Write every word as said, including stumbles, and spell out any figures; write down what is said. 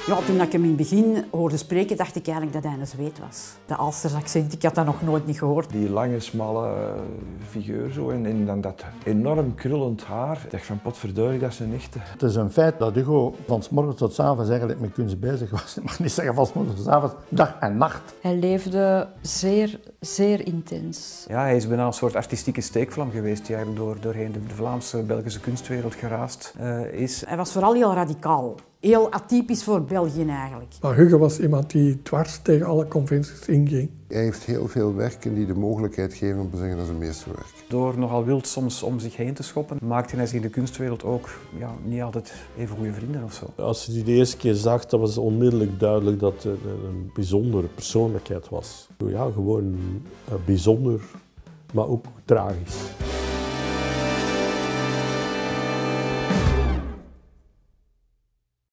Ja, toen ik hem in het begin hoorde spreken, dacht ik eigenlijk dat hij een Zweed was. De Aalsters accent, ik had dat nog nooit niet gehoord. Die lange, smalle figuur zo en, en dan dat enorm krullend haar. Ik dacht van potverdorie, dat is een echte. Het is een feit dat Hugo van 's morgens tot 's avonds eigenlijk met kunst bezig was. Ik mag niet zeggen van 's morgens tot 's avonds, dag en nacht. Hij leefde zeer, zeer intens. Ja, hij is bijna een soort artistieke steekvlam geweest die eigenlijk door, doorheen de, de Vlaamse, Belgische kunstwereld geraast uh, is. Hij was vooral heel radicaal. Heel atypisch voor België eigenlijk. Maar Hugo was iemand die dwars tegen alle conventies inging. Hij heeft heel veel werken die de mogelijkheid geven om te zeggen dat is een meesterwerk. Door nogal wild soms om zich heen te schoppen, maakte hij zich in de kunstwereld ook ja, niet altijd even goede vrienden of zo. Als je die de eerste keer zag, dan was onmiddellijk duidelijk dat het een bijzondere persoonlijkheid was. Ja, gewoon bijzonder, maar ook tragisch.